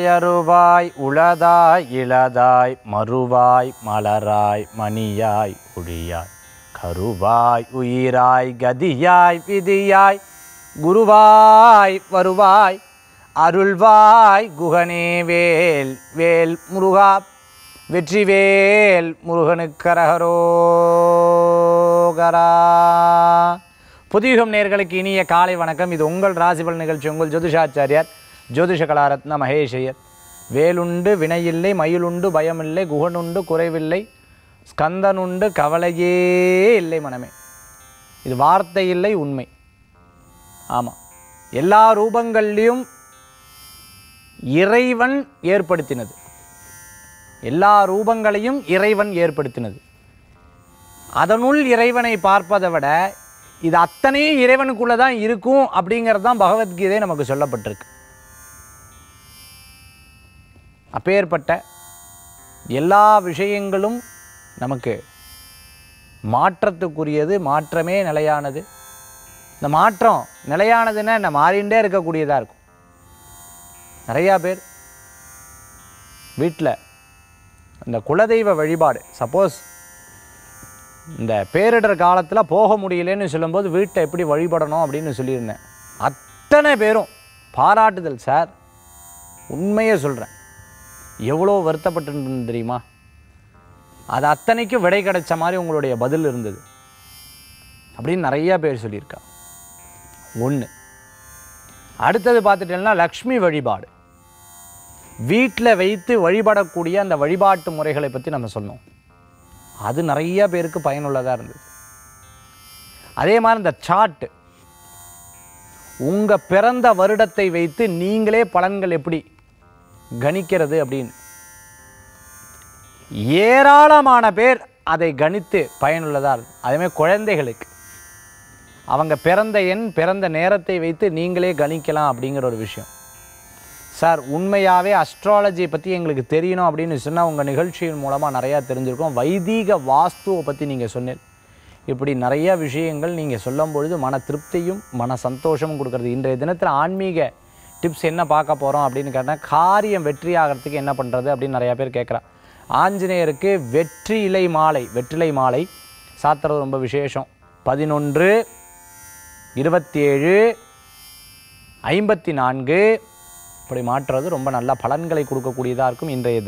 அருவாய் உளதாய் இளதாய் மறுவாய் மலராய் மணியாய் ஒளியாய் கருவாய் உயிராய் கதியாய் விதியாய் குருவாய் வருவாய் அருள்வாய் குகனே வேல் வேல் முருகா வெற்றிவேல் முருகனுக்கரகரோகரா. புதியுகம் நேயர்களுக்கு இனிய காலை வணக்கம். இது உங்கள் ராசிபல் நிகழ்ச்சி. உங்கள் ஜோதிஷாச்சாரியார் ஜோதிஷ கலாரத்ன மகேஷையர். வேலுண்டு வினையில்லை, மயிலுண்டு பயமில்லை, குகனுண்டு குறைவில்லை, ஸ்கந்தனுண்டு கவலையே இல்லை மனமே. இது வார்த்தை இல்லை, உண்மை. ஆமாம், எல்லா ரூபங்கள்லையும் இறைவன் ஏற்படுத்தினது. எல்லா ரூபங்களையும் இறைவன் ஏற்படுத்தினது. அதனுள் இறைவனை பார்ப்பதை விட இது அத்தனையும் இறைவனுக்குள்ளே தான் இருக்கும் அப்படிங்கிறது தான் பகவத்கீதை நமக்கு சொல்லப்பட்டிருக்கு. அப்பேற்பட்ட எல்லா விஷயங்களும் நமக்கு மாற்றத்துக்குரியது. மாற்றமே நிலையானது. இந்த மாற்றம் நிலையானதுன்னா என்ன, மாறிண்டே இருக்கக்கூடியதாக இருக்கும். நிறையா பேர் வீட்டில் இந்த குலதெய்வ வழிபாடு, சப்போஸ் இந்த பேரிடர் காலத்தில் போக முடியலன்னு சொல்லும்போது வீட்டை எப்படி வழிபடணும் அப்படின்னு சொல்லியிருந்தேன். அத்தனை பேரும் பாராட்டுதல். சார், உண்மையே சொல்கிறேன், எவ்வளோ வருத்தப்பட்டு தெரியுமா. அது அத்தனைக்கும் விடை கிடைச்ச மாதிரி உங்களுடைய பதில் இருந்தது அப்படின்னு நிறையா பேர் சொல்லியிருக்கா. ஒன்று. அடுத்தது பார்த்துட்டேன்னா லக்ஷ்மி வழிபாடு, வீட்டில் வைத்து வழிபடக்கூடிய அந்த வழிபாட்டு முறைகளை பற்றி நம்ம சொன்னோம். அது நிறைய பேருக்கு பயனுள்ளதாக இருந்தது. அதே மாதிரி இந்த சார்ட்டு, உங்கள் பிறந்த வருடத்தை வைத்து நீங்களே பலன்கள் எப்படி கணிக்கிறது அப்படின்னு ஏராளமான பேர் அதை கணித்து பயனுள்ளதாக இருக்கும். அதேமாதிரி குழந்தைகளுக்கு அவங்க பிறந்த எண், பிறந்த நேரத்தை வைத்து நீங்களே கணிக்கலாம் அப்படிங்கிற ஒரு விஷயம். சார், உண்மையாகவே அஸ்ட்ராலஜியை பற்றி எங்களுக்கு தெரியணும் அப்படின்னு சொன்னால் உங்கள் நிகழ்ச்சியின் மூலமாக நிறையா தெரிஞ்சிருக்கோம். வைதீக வாஸ்துவை பற்றி நீங்கள் சொன்னீங்க. இப்படி நிறைய விஷயங்கள் நீங்கள் சொல்லும் பொழுது மன திருப்தியும் மன சந்தோஷமும் கொடுக்குறது. இன்றைய தினத்தில் ஆன்மீக டிப்ஸ் என்ன பார்க்க போகிறோம் அப்படின்னு கேட்டால், காரியம் வெற்றி ஆகிறதுக்கு என்ன பண்ணுறது அப்படின்னு நிறையா பேர் கேட்குறா. ஆஞ்சநேயருக்கு வெற்றிலை மாலை சாத்துறது ரொம்ப விசேஷம். 11, 27, 54 இப்படி மாற்றுறது ரொம்ப நல்ல பலன்களை கொடுக்கக்கூடியதாக இருக்கும். இன்றைய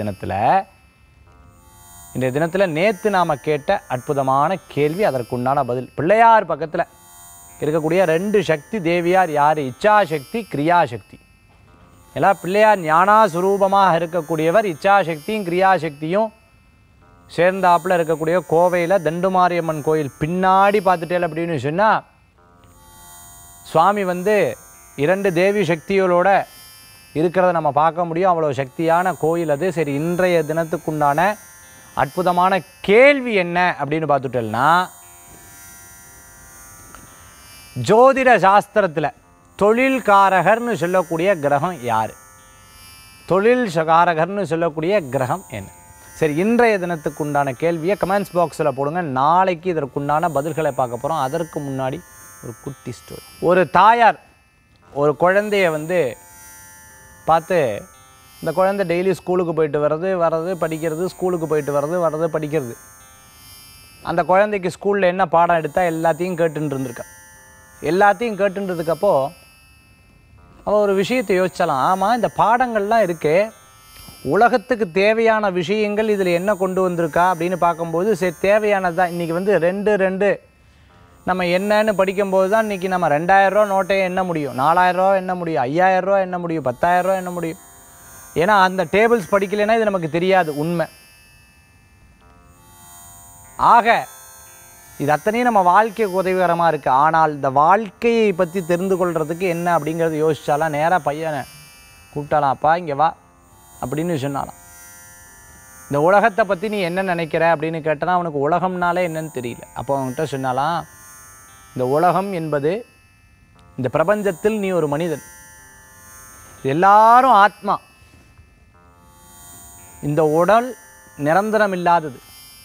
தினத்தில் நேற்று நாம் கேட்ட அற்புதமான கேள்வி, அதற்குண்டான பதில். பிள்ளையார் பக்கத்தில் இருக்கக்கூடிய 2 சக்தி தேவியார் யார்? இச்சாசக்தி, கிரியாசக்தி. எல்லாம் பிள்ளையார் ஞானாஸ்வரூபமாக இருக்கக்கூடியவர். இச்சாசக்தியும் கிரியாசக்தியும் சேர்ந்தாப்பில் இருக்கக்கூடிய கோவையில் தண்டுமாரியம்மன் கோயில் பின்னாடி பார்த்துட்டேன் அப்படின்னு சொன்னால் சுவாமி 2 தேவி சக்திகளோட இருக்கிறத நம்ம பார்க்க முடியும். அவ்வளோ சக்தியான கோயில் அது. சரி, இன்றைய தினத்துக்குண்டான அற்புதமான கேள்வி என்ன அப்படின்னு பார்த்துட்டோம்னா, ஜோதிட சாஸ்திரத்தில் தொழில்காரகர்னு சொல்லக்கூடிய கிரகம் யார்? தொழில்காரகர்னு சொல்லக்கூடிய கிரகம் என்ன? சரி, இன்றைய தினத்துக்குண்டான கேள்வியை கமெண்ட்ஸ் பாக்ஸில் போடுங்க. நாளைக்கு இதற்குண்டான பதில்களை பார்க்க போகிறோம். அதற்கு முன்னாடி ஒரு குட்டி ஸ்டோரி. ஒரு தாயார் ஒரு குழந்தைய பார்த்து, இந்த குழந்தை டெய்லி ஸ்கூலுக்கு போயிட்டு வர்றது படிக்கிறது, ஸ்கூலுக்கு போயிட்டு வர்றது படிக்கிறது. அந்த குழந்தைக்கு ஸ்கூலில் என்ன பாடம் எடுத்தால் எல்லாத்தையும் கேட்டுன்னு இருந்திருக்கா. எல்லாத்தையும் கேட்டுன்றதுக்கப்போ அவள் ஒரு விஷயத்தை யோசிச்சலாம். ஆமாம், இந்த பாடங்கள்லாம் இருக்கே, உலகத்துக்கு தேவையான விஷயங்கள் இதில் என்ன கொண்டு வந்திருக்கா அப்படின்னு பார்க்கும்போது, சரி தேவையானது தான். இன்றைக்கி 2 நம்ம என்னன்னு படிக்கும்போது தான் இன்றைக்கி நம்ம 2000 ரூபா நோட்டையை எண்ண முடியும், 4000 ரூபா எண்ண முடியும், 5000 ரூபா எண்ண முடியும், 10,000 ரூபா எண்ண முடியும். ஏன்னா அந்த டேபிள்ஸ் படிக்கலைன்னா இது நமக்கு தெரியாது, உண்மை. ஆக இது அத்தனையும் நம்ம வாழ்க்கைக்கு உதவிகரமாக இருக்குது. ஆனால் இந்த வாழ்க்கையை பற்றி தெரிந்து கொள்கிறதுக்கு என்ன அப்படிங்கிறது யோசிச்சாலாம். நேராக பையனை கூப்பிட்டாலாம், அப்பா இங்கே வா அப்படின்னு சொன்னாலாம். இந்த உலகத்தை பற்றி நீ என்ன நினைக்கிற அப்படின்னு கேட்டால் அவனுக்கு உலகம்னாலே என்னன்னு தெரியல. அப்போ அவன்கிட்ட சொன்னாலாம், இந்த உலகம் என்பது, இந்த பிரபஞ்சத்தில் நீ ஒரு மனிதன், எல்லாரும் ஆத்மா. இந்த உடல் நிரந்தரம் இல்லாதது,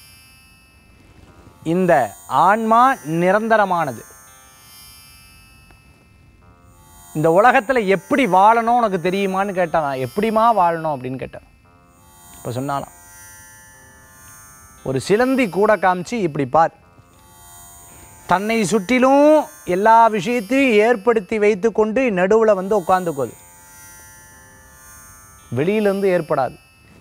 இந்த ஆன்மா நிரந்தரமானது. இந்த உலகத்தில் எப்படி வாழணும் உனக்கு தெரியுமான்னு கேட்டான். நான் எப்படிமா வாழணும் அப்படின்னு கேட்டேன். இப்போ சொன்னாலாம், ஒரு சிலந்தி கூட காமிச்சு இப்படி பார், தன்னை சுற்றிலும் எல்லா விஷயத்தையும் ஏற்படுத்தி வைத்து கொண்டு நடுவில் வந்து உட்காந்துக்கோது, வெளியிலிருந்து ஏற்படாது.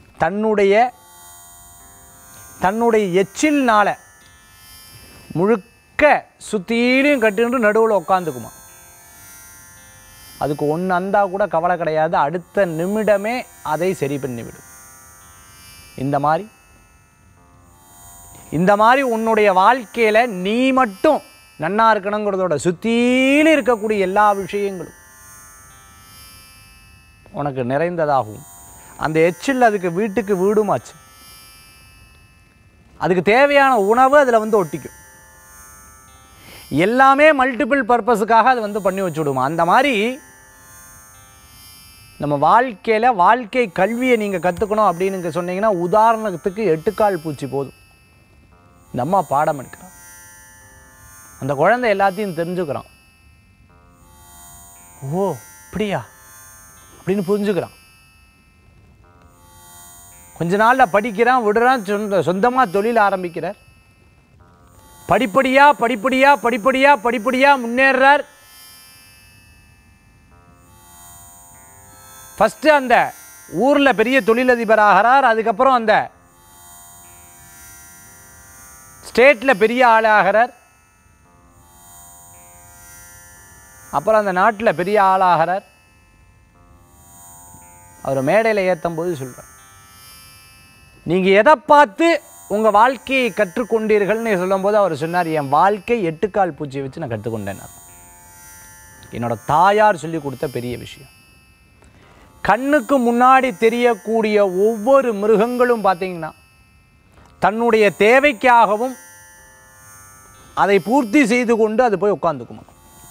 தன்னுடைய எச்சில்னால முழுக்க சுற்றிலையும் கட்டிட்டு நடுவில் உட்காந்துக்குமா. அதுக்கு ஒன்று அந்தா கூட கவலை கிடையாது, அடுத்த நிமிடமே அதை சரி பண்ணிவிடும். இந்த மாதிரி உன்னுடைய வாழ்க்கையில் நீ மட்டும் நன்னா இருக்கணுங்கிறதோட சுற்றிலும் இருக்கக்கூடிய எல்லா விஷயங்களும் உனக்கு நிறைந்ததாகவும், அந்த எச்சில் அதுக்கு வீட்டுக்கு வீடுமாச்சு, அதுக்கு தேவையான உணவு அதில் வந்து ஒட்டிக்கும். எல்லாமே மல்டிபிள் பர்பஸுக்காக அது வந்து பண்ணி வச்சுடுமா. அந்த மாதிரி நம்ம வாழ்க்கையில் வாழ்க்கை கல்வியை நீங்கள் கற்றுக்கணும் அப்படின்னு சொன்னீங்கன்னா, உதாரணத்துக்கு 8 கால் பூச்சி போதும். இந்த அம்மா பாடம் எடுக்கிறான், அந்த குழந்தை எல்லாத்தையும் தெரிஞ்சுக்கிறான். ஓ அப்படியா அப்படின்னு புரிஞ்சுக்கிறான். கொஞ்ச நாளில் படிக்கிறான், விடுறான், சொந்தமாக தொழில் ஆரம்பிக்கிறார். படிப்படியாக முன்னேறார். ஃபஸ்ட்டு அந்த ஊரில் பெரிய தொழிலதிபர் ஆகிறார். அதுக்கப்புறம் அந்த ஸ்டேட்டில் பெரிய ஆளாகிறார். அப்புறம் அந்த நாட்டில் பெரிய ஆளாகிறார். அவர் மேடையில் ஏற்றும் போது சொல்கிறார், நீங்கள் எதை பார்த்து உங்கள் வாழ்க்கையை கற்றுக்கொண்டீர்கள்னு சொல்லும்போது அவர் சொன்னார், என் வாழ்க்கை 8 கால் பூச்சியை வச்சு நான் கற்றுக்கொண்டேன். என்னோட தாயார் சொல்லி கொடுத்த பெரிய விஷயம். கண்ணுக்கு முன்னாடி தெரியக்கூடிய ஒவ்வொரு மிருகங்களும் பார்த்தீங்கன்னா தன்னுடைய தேவைக்காகவும் அதை பூர்த்தி செய்து கொண்டு அது போய் உட்கார்ந்துக்குமா.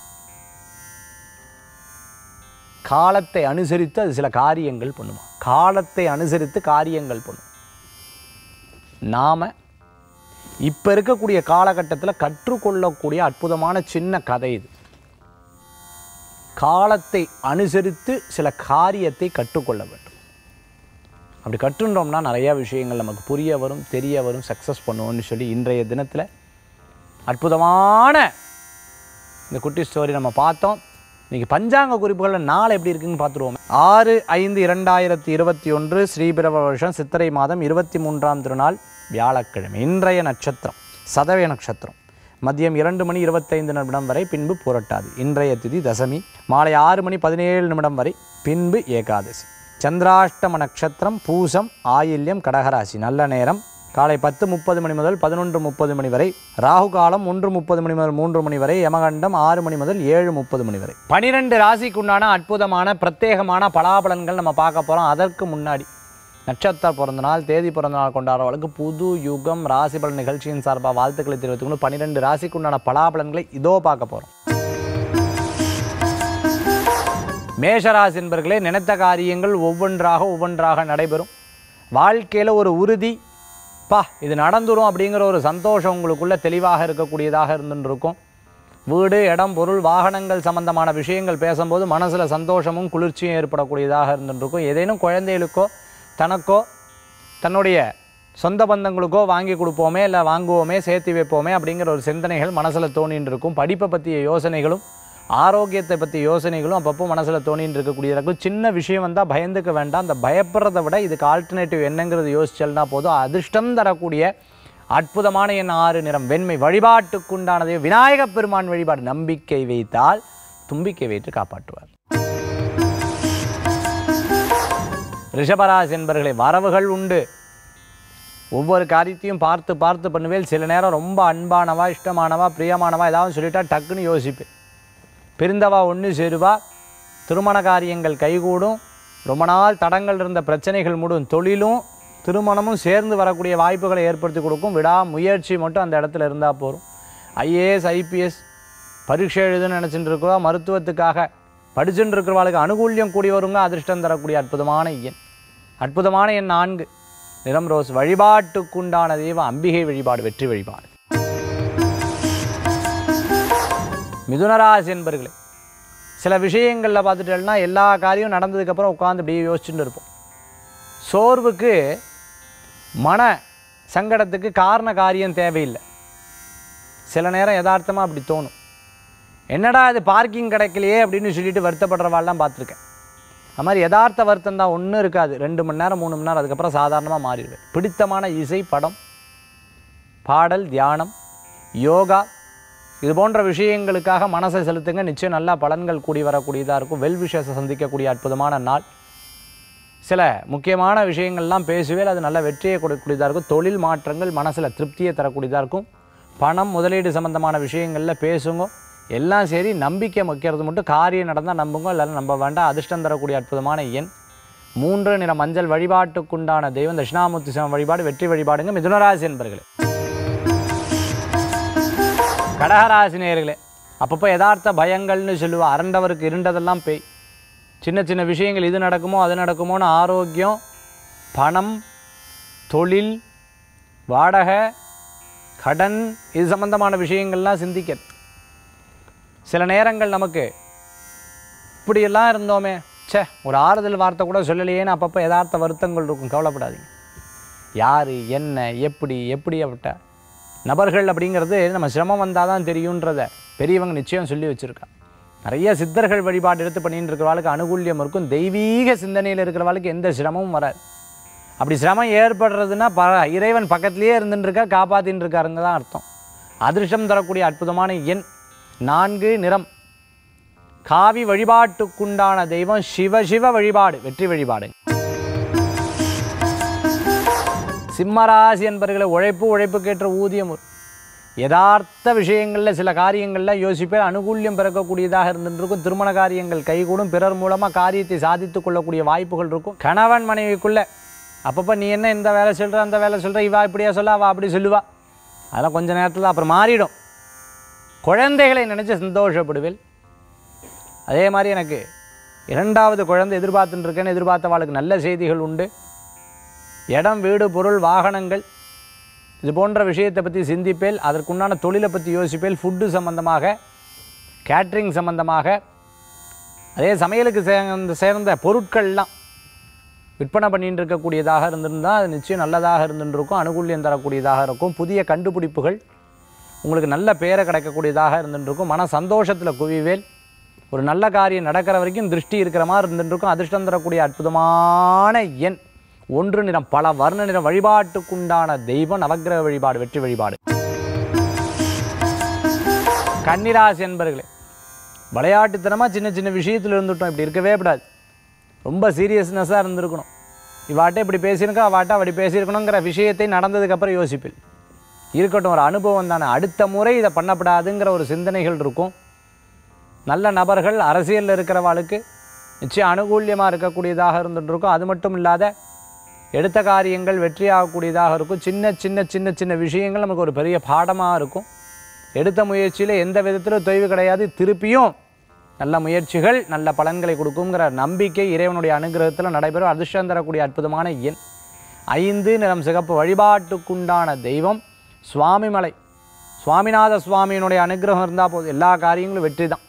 காலத்தை அனுசரித்து அது சில காரியங்கள் பண்ணுமா. காலத்தை அனுசரித்து காரியங்கள் பண்ணும். நாம் இப்போ இருக்கக்கூடிய காலகட்டத்தில் கற்றுக்கொள்ளக்கூடிய அற்புதமான சின்ன கதை இது. காலத்தை அனுசரித்து சில காரியத்தை கற்றுக்கொள்ள வேண்டும். அப்படி கற்றுன்றோம்னா நிறையா விஷயங்கள் நமக்கு புரிய வரும், தெரிய வரும், சக்ஸஸ் பண்ணுவோம்னு சொல்லி இன்றைய தினத்தில் அற்புதமான இந்த குட்டி ஸ்டோரி நம்ம பார்த்தோம். இன்றைக்கி பஞ்சாங்க குறிப்புகளில் நாள் எப்படி இருக்குன்னு பார்த்துருவோம். 6/5/2021 ஸ்ரீபிரவ வருஷம் சித்திரை மாதம் 23ஆம் திருநாள் வியாழக்கிழமை. இன்றைய நட்சத்திரம் சதய நட்சத்திரம். மதியம் 2:25 வரை, பின்பு புரட்டாதி. இன்றைய திதி தசமி. மாலை 6:17 வரை, பின்பு ஏகாதசி. சந்திராஷ்டம நட்சத்திரம் பூசம், ஆயில்யம், கடகராசி. நல்ல நேரம் காலை 10:30 முதல் 11:30 வரை. ராகு காலம் 1:30 முதல் 3 வரை. யமகண்டம் 6 முதல் 7:30 வரை. 12 ராசிக்குண்டான அற்புதமான பிரத்யேகமான பலாபலன்கள் நம்ம பார்க்க போகிறோம். அதற்கு முன்னாடி நட்சத்திர பிறந்த நாள், தேதி பிறந்த நாள் கொண்டாடுறவர்களுக்கு புது யுகம் ராசி பலன் நிகழ்ச்சியின் சார்பாக வாழ்த்துக்களை தெரிவித்துக்கொண்டு 12 ராசிக்குண்டான பலாபலன்களை இதோ பார்க்க போகிறோம். மேஷராசி என்பர்களே, நினைத்த காரியங்கள் ஒவ்வொன்றாக நடைபெறும். வாழ்க்கையில் ஒரு உறுதி, இது நடந்துடும் அப்படிங்கிற ஒரு சந்தோஷம் உங்களுக்குள்ள தெளிவாக இருக்கக்கூடியதாக இருந்துருக்கும். வீடு, இடம், பொருள், வாகனங்கள் சம்பந்தமான விஷயங்கள் பேசும்போது மனசில் சந்தோஷமும் குளிர்ச்சியும் ஏற்படக்கூடியதாக இருந்துருக்கும். ஏதேனும் குழந்தைகளுக்கோ தனக்கோ தன்னுடைய சொந்த பந்தங்களுக்கோ வாங்கி கொடுப்போமே, இல்லை வாங்குவோமே, சேர்த்து வைப்போமே அப்படிங்கிற ஒரு சிந்தனைகள் மனசில் தோணின்னு இருக்கும். படிப்பை பற்றிய யோசனைகளும் ஆரோக்கியத்தை பற்றி யோசனைகளும் அப்பப்போ மனசில் தோணின்னு இருக்கக்கூடியதாக. சின்ன விஷயம் வந்தால் பயந்துக்க வேண்டாம். அந்த பயப்படுறத விட இதுக்கு ஆல்டர்னேட்டிவ் என்னங்கிறது யோசிச்சல்னா போதும். அதிர்ஷ்டம் தரக்கூடிய அற்புதமான எண் 6, நிறம் வெண்மை. வழிபாட்டுக்குண்டானதே விநாயகப் பெருமான் வழிபாடு. நம்பிக்கை வைத்தால் தும்பிக்கை வைத்து காப்பாற்றுவார். ரிஷபராசி என்பவர்களே, வரவுகள் உண்டு. ஒவ்வொரு காரியத்தையும் பார்த்து பண்ணுவேன். சில நேரம் ரொம்ப அன்பானவா, இஷ்டமானவா, பிரியமானவா ஏதாவது சொல்லிட்டா டக்குன்னு யோசிப்பேன். பிரிந்தவா ஒன்று சேருவா. திருமண காரியங்கள் கைகூடும். ரொம்ப நாள் தடங்கள் இருந்த பிரச்சனைகள் மூடும். தொழிலும் திருமணமும் சேர்ந்து வரக்கூடிய வாய்ப்புகளை ஏற்படுத்தி கொடுக்கும். முயற்சி மட்டும் அந்த இடத்துல இருந்தால் போதும். IAS IPS பரீட்சை எழுதுன்னு நினச்சிட்டு இருக்கிறவா, மருத்துவத்துக்காக படிச்சுட்டு இருக்கிறவாளுக்கு அனுகூல்யம் கூடி வருங்க. அதிர்ஷ்டம் தரக்கூடிய அற்புதமான எண் 4, நிறம் ரோஸ். வழிபாட்டுக்குண்டான தெய்வம் அம்பிகை வழிபாடு. வெற்றி வழிபாடு. மிதுனராசி என்பர்களே, சில விஷயங்களில் பார்த்துட்டேன்னா எல்லா காரியம் நடந்ததுக்கப்புறம் உட்காந்து அப்படியே யோசிச்சுட்டு இருப்போம். சோர்வுக்கு மன சங்கடத்துக்கு காரண காரியம் தேவையில்லை. சில நேரம் யதார்த்தமாக அப்படி தோணும், என்னடா இது பார்க்கிங் கிடைக்கலையே அப்படின்னு சொல்லிட்டு வருத்தப்படுறவாள்லாம் பார்த்துருக்கேன். அது மாதிரி யதார்த்த வருத்தம் தான், ஒன்றும் இருக்காது. 2 மணி நேரம் 3 மணி நேரம் அதுக்கப்புறம் சாதாரணமாக மாறிடுவேன். பிடித்தமான இசை, படம், பாடல், தியானம், யோகா இது போன்ற விஷயங்களுக்காக மனசை செலுத்துங்க. நிச்சயம் நல்ல பலன்கள் கூடி வரக்கூடியதாக இருக்கும். வெல்விஷஸை சந்திக்கக்கூடிய அற்புதமான நாள். சில முக்கியமான விஷயங்கள்லாம் பேசுவேல், அது நல்ல வெற்றியை கொடுக்கக்கூடியதாக இருக்கும். தொழில் மாற்றங்கள் மனசில் திருப்தியை தரக்கூடியதாக இருக்கும். பணம் முதலீடு சம்பந்தமான விஷயங்களில் பேசுங்க. எல்லாம் சரி, நம்பிக்கை வைக்கிறது மட்டும். காரியம் நடந்தால் நம்புங்க, இல்லைன்னா நம்ப வேண்டாம். அதிர்ஷ்டம் தரக்கூடிய அற்புதமான எண் 3 நிற மஞ்சள். வழிபாட்டுக்குண்டான தெய்வம் தட்சிணாமூர்த்தி சுவாமி வழிபாடு வெற்றி வழிபாடுங்க. மிதுனராசி என்பர்களே. கடகராசி நேயர்களே, அப்பப்போ யதார்த்த பயங்கள்னு சொல்லுவா. அரண்டவருக்கு இருண்டதெல்லாம் பேய். சின்ன சின்ன விஷயங்கள் இது நடக்குமோ அது நடக்குமோன்னு ஆரோக்கியம், பணம், தொழில், வாடகை, கடன் இது சம்பந்தமான விஷயங்கள்லாம் சிந்திக்கிறது. சில நேரங்கள் நமக்கு இப்படியெல்லாம் இருந்தோமே, ஒரு ஆறுதல் வார்த்தை கூட சொல்லலையேன்னு அப்பப்போ யதார்த்த வருத்தங்கள் இருக்கும். கவலைப்படாதீங்க. யார் என்ன எப்படிப்பட்ட நபர்கள் அப்படிங்கிறது நம்ம சிரமம் வந்தால் தான் தெரியுன்றதை பெரியவங்க நிச்சயம் சொல்லி வச்சுருக்கா. நிறைய சித்தர்கள் வழிபாடு எடுத்து பண்ணிட்டு இருக்கிறவாளுக்கு அனுகூல்யம் இருக்கும். தெய்வீக சிந்தனையில் இருக்கிறவாளுக்கு எந்த சிரமமும் வராது. அப்படி சிரமம் ஏற்படுறதுன்னா இறைவன் பக்கத்துலேயே இருந்துட்டுருக்கா, காப்பாற்றின்னு இருக்காருங்க தான் அர்த்தம். அதிர்ஷ்டம் தரக்கூடிய அற்புதமான எண் 4 நிறம் காவி. வழிபாட்டுக்குண்டான தெய்வம் சிவ வழிபாடு வெற்றி வழிபாடு. சிம்மராசி என்பர்களை, உழைப்புக்கேற்ற ஊதியம். யதார்த்த விஷயங்களில் சில காரியங்களில் யோசிப்பேர், அனுகூல்யம் பிறக்கக்கூடியதாக இருந்துருக்கும். திருமண காரியங்கள் கைகூடும். பிறர் மூலமாக காரியத்தை சாதித்து கொள்ளக்கூடிய வாய்ப்புகள் இருக்கும். கணவன் மனைவிக்குள்ளே அப்பப்போ நீ என்ன இந்த வேலை சொல்கிற அந்த வேலை சொல்கிற, இவா இப்படியா சொல்ல அவள் அப்படி சொல்லுவா, அதெல்லாம் கொஞ்சம் நேரத்தில் அப்புறம் மாறிடும். குழந்தைகளை நினச்சி சந்தோஷப்படுவேன். அதே மாதிரி எனக்கு 2வது குழந்தை எதிர்பார்த்துட்டுருக்கேன்னு எதிர்பார்த்தவாளுக்கு நல்ல செய்திகள் உண்டு. இடம், வீடு, பொருள், வாகனங்கள் இது போன்ற விஷயத்தை பற்றி சிந்திப்பேல். அதற்குண்டான தொழிலை பற்றி யோசிப்பேல். ஃபுட்டு சம்பந்தமாக, கேட்ரிங் சம்பந்தமாக, அதே சமையலுக்கு சேர்ந்த பொருட்கள்லாம் விற்பனை பண்ணிட்டு இருக்கக்கூடியதாக இருந்திருந்தால் அது நிச்சயம் நல்லதாக இருந்துருக்கும். அனுகூல்யம் தரக்கூடியதாக இருக்கும். புதிய கண்டுபிடிப்புகள் உங்களுக்கு நல்ல பேரை கிடைக்கக்கூடியதாக இருந்துருக்கும். மன சந்தோஷத்தில் குவிவேல். ஒரு நல்ல காரியம் நடக்கிற வரைக்கும் திருஷ்டி இருக்கிற மாதிரி இருந்துருக்கும். அதிர்ஷ்டம் தரக்கூடிய அற்புதமான எண் 1 நிறம் பல வர்ண நிறம். வழிபாட்டுக்குண்டான தெய்வம் நவக்கிரக வழிபாடு வெற்றி வழிபாடு. கன்னிராசி என்பர்களே, விளையாட்டுத்தனமாக சின்ன விஷயத்தில் இருந்துட்டோம். இப்படி இருக்கவே கூடாது. ரொம்ப சீரியஸ்னஸாக இருந்திருக்கணும். இவாட்டை இப்படி பேசியிருக்கா, அவாட்டை அப்படி பேசியிருக்கணுங்கிற விஷயத்தை நடந்ததுக்கப்புறம் யோசிப்பில் இருக்கட்டும். ஒரு அனுபவம் தானே, அடுத்த முறை இதை பண்ணப்படாதுங்கிற ஒரு சிந்தனைகள் இருக்கும். நல்ல நபர்கள் அரசியலில் இருக்கிறவாளுக்கு நிச்சயம் அனுகூல்யமாக இருக்கக்கூடியதாக இருந்துகிட்ருக்கும். அது மட்டும் இல்லாத எடுத்த காரியங்கள் வெற்றியாகக்கூடியதாக இருக்கும். சின்ன விஷயங்கள் நமக்கு ஒரு பெரிய பாடமாக இருக்கும். எடுத்த முயற்சியில் எந்த விதத்திலும் தொய்வு கிடையாது. திருப்பியும் நல்ல முயற்சிகள் நல்ல பலன்களை கொடுக்குங்கிற நம்பிக்கை இறைவனுடைய அனுகிரகத்தில் நடைபெறும். அதிர்ஷ்டம் தரக்கூடிய அற்புதமான எண் 5 நிறம் சிகப்பு. வழிபாட்டுக்குண்டான தெய்வம் சுவாமிமலை. சுவாமிநாத சுவாமியினுடைய அனுகிரகம் இருந்தால் போதும், எல்லா காரியங்களும் வெற்றி தான்.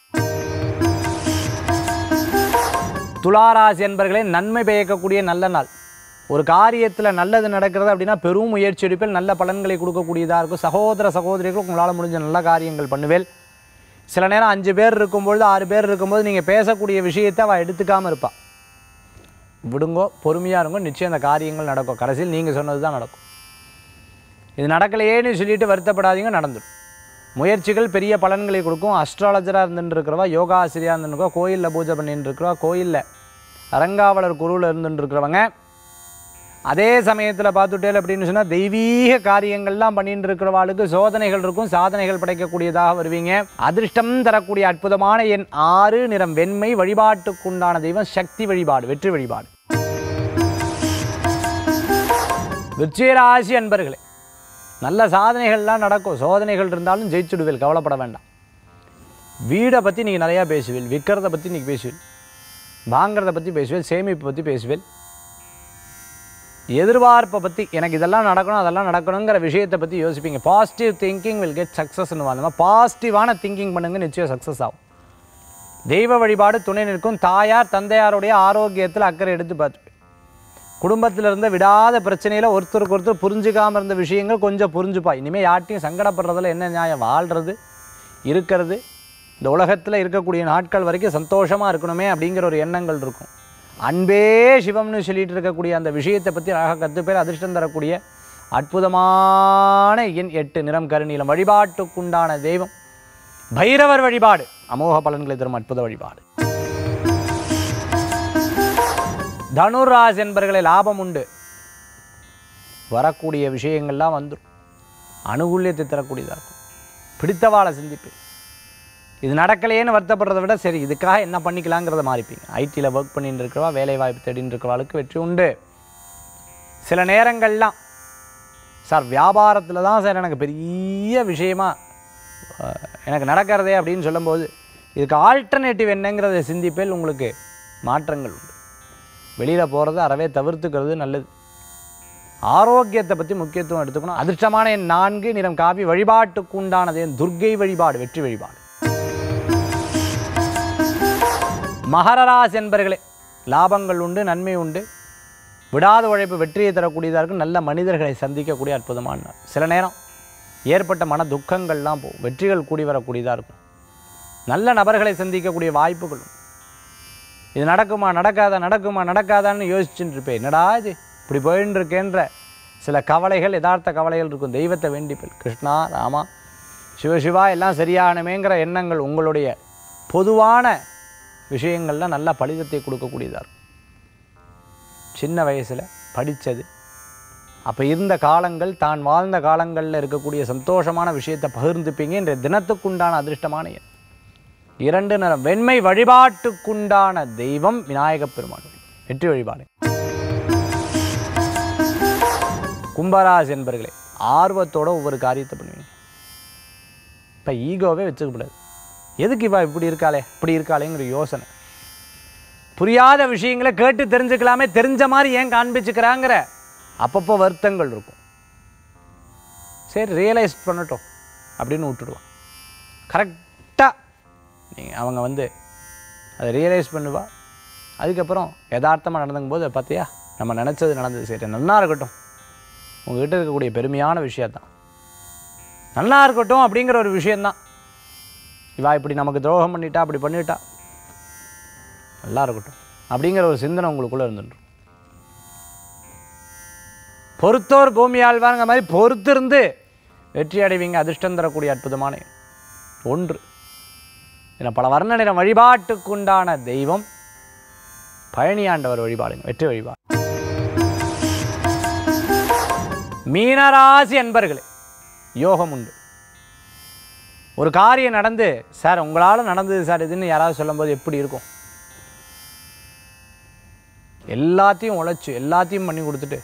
துளாராசி என்பர்களே, நன்மை பயக்கக்கூடிய நல்ல நாள். ஒரு காரியத்தில் நல்லது நடக்கிறது அப்படின்னா பெரும் முயற்சி எடுப்பில் நல்ல பலன்களை கொடுக்கக்கூடியதாக இருக்கும். சகோதர சகோதரிகளுக்கு உங்களால் முடிஞ்ச நல்ல காரியங்கள் பண்ணுவேல். சில நேரம் 5 பேர் இருக்கும்பொழுது 6 பேர் இருக்கும்போது நீங்கள் பேசக்கூடிய விஷயத்தை அவள் எடுத்துக்காமல் இருப்பாள். விடுங்கோ, பொறுமையாக இருங்கோ, நிச்சயம் அந்த காரியங்கள் நடக்கும். கடைசியில் நீங்கள் சொன்னது தான் நடக்கும். இது நடக்கலையேன்னு சொல்லிட்டு வருத்தப்படாதீங்க, நடந்துடும். முயற்சிகள் பெரிய பலன்களை கொடுக்கும். அஸ்ட்ராலஜராக இருந்துட்டு இருக்கிறவா, யோகா ஆசிரியாக இருந்துருக்கா, கோயிலில் பூஜை பண்ணிட்டு இருக்கிறவா, கோயிலில் அரங்காவலர் குருவில் இருந்துட்டு இருக்கிறவங்க, அதே சமயத்தில் பார்த்துட்டேல் அப்படின்னு சொன்னால் தெய்வீக காரியங்கள்லாம் பண்ணிட்டு இருக்கிறவாளுக்கு சோதனைகள் இருக்கும். சாதனைகள் படைக்கக்கூடியதாக வருவீங்க. அதிர்ஷ்டம் தரக்கூடிய அற்புதமான எண் 6 நிறம் வெண்மை. வழிபாட்டுக்குண்டான தெய்வம் சக்தி வழிபாடு வெற்றி வழிபாடு. விருச்சிகராசி அன்பர்களே, நல்ல சாதனைகள்லாம் நடக்கும். சோதனைகள் இருந்தாலும் ஜெயிச்சுடுவேல், கவலைப்பட வேண்டாம். வீடை பற்றி நீங்கள் நிறையா பேசுவேல். விற்கிறத பற்றி நீங்கள் பேசுவேல். வாங்கிறத பற்றி பேசுவேல். சேமிப்பை பற்றி பேசுவேல். எதிர்பார்ப்பை பற்றி எனக்கு இதெல்லாம் நடக்கணும் அதெல்லாம் நடக்கணுங்கிற விஷயத்தை பற்றி யோசிப்பீங்க. பாசிட்டிவ் திங்கிங் வில் கெட் சக்ஸஸ்ன்னு. அந்த மாதிரி பாசிட்டிவான திங்கிங் பண்ணுங்க, நிச்சயம் சக்ஸஸ் ஆகும். தெய்வ வழிபாடு துணை நிற்கும். தாயார் தந்தையாருடைய ஆரோக்கியத்தில் அக்கறை எடுத்து பார்த்து, குடும்பத்தில் இருந்த விடாத பிரச்சனையில் ஒருத்தருக்கு ஒருத்தர் புரிஞ்சுக்காமல் இருந்த விஷயங்கள் கொஞ்சம் புரிஞ்சுப்பா. இனிமேல் யார்ட்டையும் சங்கடப்படுறதுல என்ன நியாயம்? வாழ்கிறது இருக்கிறது இந்த உலகத்தில் இருக்கக்கூடிய நாட்கள் வரைக்கும் சந்தோஷமாக இருக்கணுமே அப்படிங்கிற ஒரு எண்ணங்கள் இருக்கும். அன்பே சிவம்னு சொல்லிட்டு இருக்கக்கூடிய அந்த விஷயத்தை பற்றி அழகாக கற்றுப்பேர். அதிர்ஷ்டம் தரக்கூடிய அற்புதமான எண் 8, நிறம் கருநீலம். வழிபாட்டுக்குண்டான தெய்வம் பைரவர் வழிபாடு அமோக பலன்களை தரும் அற்புத வழிபாடு. தனுராசி என்பர்களை லாபம் உண்டு. வரக்கூடிய விஷயங்கள்லாம் வந்துடும். அனுகூல்யத்தை தரக்கூடியதாக இருக்கும். பிடித்தவாளை சிந்திப்பேன். இது நடக்கலையேன்னு வருத்தப்படுறதை விட சரி இதுக்காக என்ன பண்ணிக்கலாங்கிறத மாறிப்பீங்க. ஐடியில் ஒர்க் பண்ணிட்டு இருக்கிறவா, வேலை வாய்ப்பு தேடின்னு இருக்கிறவாளுக்கு வெற்றி உண்டு. சில நேரங்கள்லாம் சார் வியாபாரத்தில் தான் சார் எனக்கு பெரிய விஷயமா எனக்கு நடக்கிறதே அப்படின்னு சொல்லும்போது இதுக்கு ஆல்டர்னேட்டிவ் என்னங்கிறத சிந்திப்பேல் உங்களுக்கு மாற்றங்கள் உண்டு. வெளியில் போகிறத அறவே தவிர்த்துக்கிறது நல்லது. ஆரோக்கியத்தை பற்றி முக்கியத்துவம் எடுத்துக்கணும். அதிர்ஷ்டமான என் 4, நிறம் காவி. வழிபாட்டுக்கு உண்டானது என் துர்க்கை வழிபாடு வெற்றி வழிபாடு. மகர ராசி என்பர்களே லாபங்கள் உண்டு, நன்மை உண்டு. விடாத உழைப்பு வெற்றியை தரக்கூடியதாக இருக்கும். நல்ல மனிதர்களை சந்திக்கக்கூடிய அற்புதமான நாள். சில நேரம் ஏற்பட்ட மன துக்கங்கள்லாம் போகும். வெற்றிகள் கூடி வரக்கூடியதாக இருக்கும். நல்ல நபர்களை சந்திக்கக்கூடிய வாய்ப்புகளும். இது நடக்குமா நடக்காதான்னு யோசிச்சுட்டு இருப்பேன். என்னடா இது இப்படி போயின்னு இருக்கேன்ற சில கவலைகள், யதார்த்த கவலைகள் இருக்கும். தெய்வத்தை வேண்டிப்பேன். கிருஷ்ணா, ராமா, சிவசிவா எல்லாம் சரியானமேங்கிற எண்ணங்கள் உங்களுடைய பொதுவான விஷயங்கள்லாம் நல்ல பலிதத்தை கொடுக்கக்கூடியதாக இருக்கும். சின்ன வயசில் படித்தது, அப்போ இருந்த காலங்கள், தான் வாழ்ந்த காலங்களில் இருக்கக்கூடிய சந்தோஷமான விஷயத்தை பகிர்ந்துப்பீங்க. இன்றைய தினத்துக்குண்டான அதிர்ஷ்டமான எண் 2, நிறம் வெண்மை. வழிபாட்டுக்குண்டான தெய்வம் விநாயகப் பெருமான் வெற்றி வழிபாடு. கும்பராசி என்பர்களே ஆர்வத்தோட ஒவ்வொரு காரியத்தை பண்ணுவீங்க. இப்போ ஈகோவே வச்சுக்கப்படாது. எதுக்கு இவா இப்படி இருக்காளே இப்படி இருக்காளேங்கிற யோசனை, புரியாத விஷயங்களை கேட்டு தெரிஞ்சுக்கலாமே, தெரிஞ்ச மாதிரி ஏன் காண்பிச்சுக்கிறாங்கிற அப்பப்போ வருத்தங்கள் இருக்கும். சரி ரியலைஸ் பண்ணட்டும் அப்படின்னு விட்டுடுவான். கரெக்டாக நீங்கள் அவங்க அதை ரியலைஸ் பண்ணுவா. அதுக்கப்புறம் யதார்த்தமாக நடந்துக்கும் போது பார்த்தியா நம்ம நினச்சது நடந்தது, சரி நல்லா இருக்கட்டும், உங்கள்கிட்ட இருக்கக்கூடிய பெருமையான விஷயந்தான், நல்லா இருக்கட்டும் அப்படிங்கிற ஒரு விஷயந்தான். இவா இப்படி நமக்கு துரோகம் பண்ணிட்டா, அப்படி பண்ணிட்டா, நல்லா இருக்கட்டும் அப்படிங்கிற ஒரு சிந்தனை உங்களுக்குள்ளே இருந்துடும். பொறுத்தோர் பூமி ஆழ்வாருங்கிற மாதிரி பொறுத்திருந்து வெற்றி அடைவீங்க. அதிர்ஷ்டம் தரக்கூடிய அற்புதமான 1, இதில் பல வர்ண நிறம். வழிபாட்டுக்குண்டான தெய்வம் பழனியாண்டவர் வழிபாடுங்க வெற்றி வழிபாடு. மீனராசி அன்பர்களே யோகம் உண்டு. ஒரு காரியம் நடந்து, சார் உங்களால் நடந்தது சார் இதுன்னு யாராவது சொல்லும்போது எப்படி இருக்கும்? எல்லாத்தையும் உழைச்சி எல்லாத்தையும் பண்ணி கொடுத்துட்டு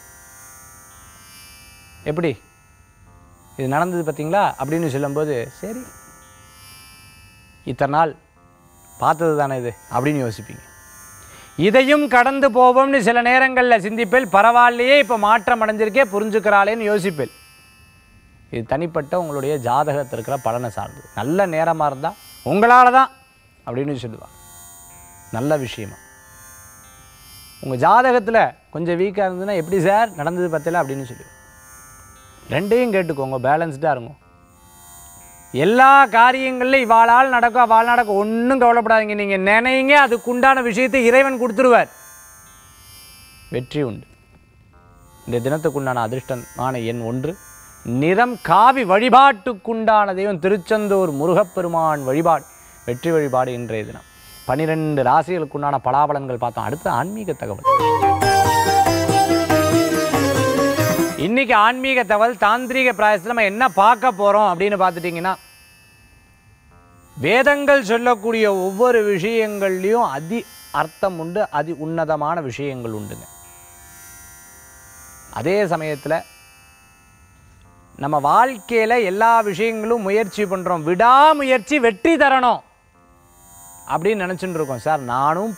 எப்படி இது நடந்தது பார்த்தீங்களா அப்படின்னு சொல்லும்போது, சரி இத்தனை நாள் பார்த்தது தானே இது அப்படின்னு யோசிப்பீங்க. இதையும் கடந்து போவோம்னு சில நேரங்களில் சிந்திப்பேல். பரவாயில்லையே இப்போ மாற்றம் அடைஞ்சிருக்கே, புரிஞ்சுக்கிறாளேன்னு யோசிப்பேல். இது தனிப்பட்ட உங்களுடைய ஜாதகத்தில் இருக்கிற பலனை சார்ந்தது. நல்ல நேரமாக இருந்தால் உங்களால் தான் அப்படின்னு சொல்லுவாள். நல்ல விஷயமா உங்கள் ஜாதகத்தில் கொஞ்சம் வீக்காக இருந்ததுன்னா எப்படி சார் நடந்தது பற்றில அப்படின்னு சொல்லுவேன். ரெண்டையும் கேட்டுக்கோங்க, பேலன்ஸ்டாக இருங்க. எல்லா காரியங்கள்லையும் இவாளால் நடக்கும் அவள் நடக்கும் ஒன்றும் கவலைப்படாதீங்க. நீங்கள் நினைங்க அதுக்குண்டான விஷயத்தை இறைவன் கொடுத்துருவார். வெற்றி உண்டு. இந்த தினத்துக்குண்டான அதிர்ஷ்டமான எண் 1, நிறம் காவி. வழிபாட்டுக்குண்டான தெய்வம் திருச்செந்தூர் முருகப்பெருமான் வழிபாடு வெற்றி வழிபாடு. இன்றைய தினம் 12 ராசிகளுக்குண்டான பலாபலன்கள் பார்த்தோம். அடுத்து ஆன்மீக தகவல். இன்னைக்கு ஆன்மீக தகவல் தாந்திரீக பிராயசத்தில் நம்ம என்ன பார்க்க போகிறோம் அப்படின்னு பார்த்துட்டிங்கன்னா, வேதங்கள் சொல்லக்கூடிய ஒவ்வொரு விஷயங்கள்லையும் அதி அர்த்தம் உண்டு, அதி உன்னதமான விஷயங்கள் உண்டுங்க. அதே சமயத்தில் நம்ம வாழ்க்கையில் எல்லா விஷயங்களும் முயற்சி பண்ணுறோம், விடாமுயற்சி வெற்றி தரணும் அப்படின்னு நினச்சிட்டு இருக்கோம். சார் நானும்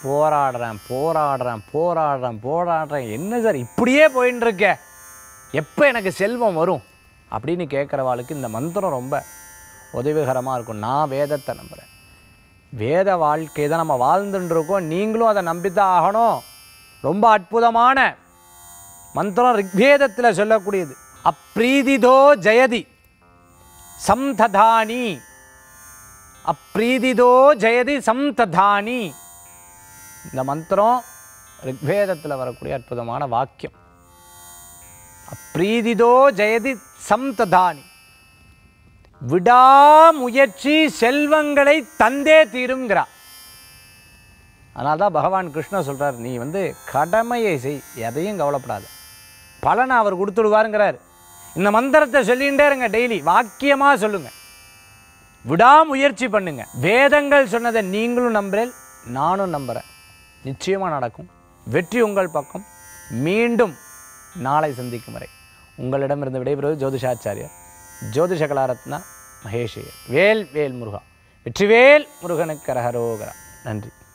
போராடுறேன், என்ன சார் இப்படியே போயின்னு இருக்கேன், எப்போ எனக்கு செல்வம் வரும் அப்படின்னு கேட்குறவாளுக்கு இந்த மந்திரம் ரொம்ப உதவிகரமாக இருக்கும். நான் வேதத்தை நம்புகிறேன். வேத வாழ்க்கை தான் நம்ம வாழ்ந்துட்டு இருக்கோம். நீங்களும் அதை நம்பித்தான் ஆகணும். ரொம்ப அற்புதமான மந்திரம் ரிக்வேதத்தில் சொல்லக்கூடியது. அப்ரீதிதோ ஜெயதி சம்ததானி. அப்ரீதிதோ ஜெயதி சம்ததானி. இந்த மந்திரம் ரிக்வேதத்தில் வரக்கூடிய அற்புதமான வாக்கியம். அப்ரீதிதோ ஜெயதி சம்ததானி. விடாமுயற்சி செல்வங்களை தந்தே தீருங்கிறார். அதனால தான் பகவான் கிருஷ்ணர் சொல்கிறார், நீ கடமையை செய், எதையும் கவலைப்படாத, பலனை அவர் கொடுத்துடுவாருங்கிறார். இந்த மந்திரத்தை சொல்லிகிட்டே இருங்க, டெய்லி வாக்கியமாக சொல்லுங்கள், விடாமுயற்சி பண்ணுங்க. வேதங்கள் சொன்னதை நீங்களும் நம்புறேன், நானும் நம்புகிறேன். நிச்சயமாக நடக்கும். வெற்றி உங்கள் பக்கம். மீண்டும் நாளை சந்திக்கும் வரை உங்களிடமிருந்து விடைபெறுவது ஜோதிஷாச்சாரியார், ஜோதிஷ கலாரத்னா மகேஷ். வேல் வேல் முருகா. வெற்றிவேல் முருகனுக்கு கரகரோகரா. நன்றி.